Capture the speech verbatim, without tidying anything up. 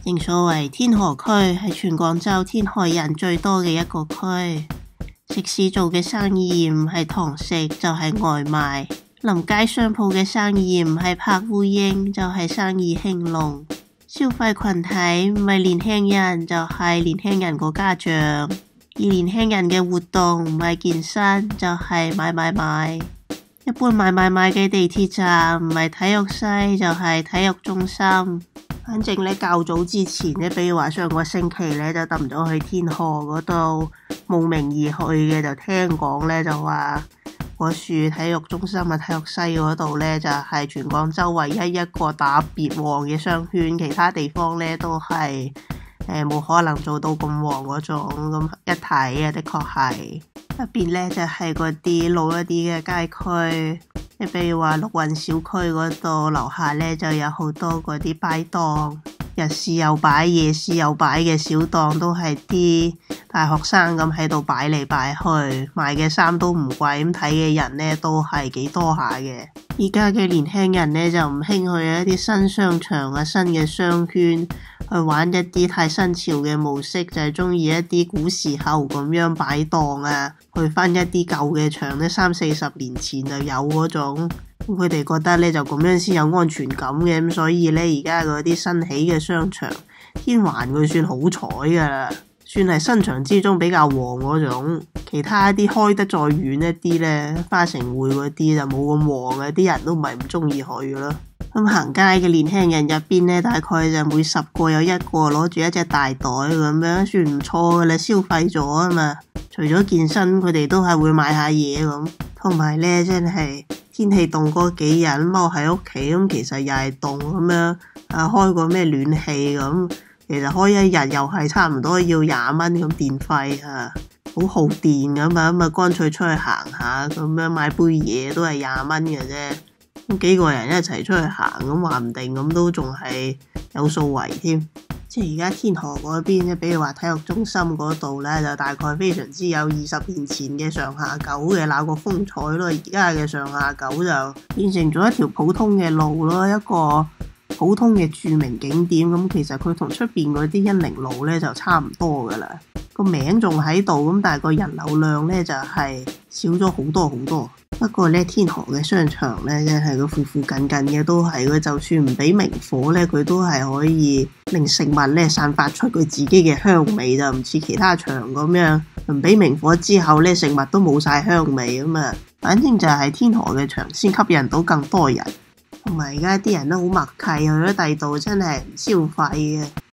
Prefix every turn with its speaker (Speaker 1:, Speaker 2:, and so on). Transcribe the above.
Speaker 1: 正所謂天河區係全廣州天河人最多嘅一個區，食肆做嘅生意唔係堂食就係外賣，臨街商鋪嘅生意唔係拍烏蠅就係生意興隆，消費群體唔係年輕人就係年輕人個家長，而年輕人嘅活動唔係健身就係買買買，一般買買買嘅地鐵站唔係體育西就係體育中心。反正咧較早之前咧，比如話上個星期咧就揼咗去天河嗰度慕名而去嘅，就聽講咧就話嗰處體育中心啊、體育西嗰度咧就係全廣州唯一一個特別旺嘅商圈，其他地方咧都係誒冇可能做到咁旺嗰種。咁一睇啊，的確係入邊咧就係嗰啲老一啲嘅街區。你譬如話綠雲小區嗰度樓下咧就有好多嗰啲擺檔，日市有擺、夜市有擺嘅小檔，都係啲大學生咁喺度擺嚟擺去，賣嘅衫都唔貴，咁睇嘅人咧都係幾多下嘅。而家嘅年輕人咧就唔興去一啲新商場啊、新嘅商圈去玩一啲太新潮嘅模式，就係中意一啲古時候咁樣擺檔啊，去翻一啲舊嘅場咧，三四十年前就有嗰種，佢哋覺得咧就咁樣先有安全感嘅，咁所以咧而家嗰啲新起嘅商場，天環佢算好彩噶啦，算係新場之中比較旺嗰種，其他啲開得再遠一啲咧，花城匯嗰啲就冇咁旺嘅，啲人都唔係唔中意去噶啦。咁行街嘅年輕人入邊咧，大概就每十個有一個攞住一隻大袋咁樣，算唔錯噶啦，消費咗啊嘛。除咗健身，佢哋都係會買下嘢咁。同埋咧，真係天氣凍嗰幾日踎喺屋企，咁其實又係凍咁樣，啊開個咩暖氣咁，其實開一日又係差唔多要廿蚊咁電費啊，好耗電咁啊，咁啊乾脆出去行下咁樣，買杯嘢都係廿蚊嘅啫。咁幾個人一齊出去行，咁話唔定咁都仲係有數圍添。即係而家天河嗰邊咧，比如話體育中心嗰度咧，就大概非常之有二十年前嘅上下九嘅那個風采咯。而家嘅上下九就變成咗一條普通嘅路咯，一個普通嘅著名景點。咁其實佢同出邊嗰啲恩寧路咧就差唔多噶啦，個名仲喺度，咁但係個人流量咧就係少咗好多好多。不過咧，天河嘅商場咧，即係佢附附近近嘅都係，佢就算唔俾明火咧，佢都係可以令食物咧散發出佢自己嘅香味，就唔似其他場咁樣唔俾明火之後咧，食物都冇晒香味咁啊。反正就係天河嘅場先吸引到更多人，同埋而家啲人都好默契，去咗第度真係唔消費嘅。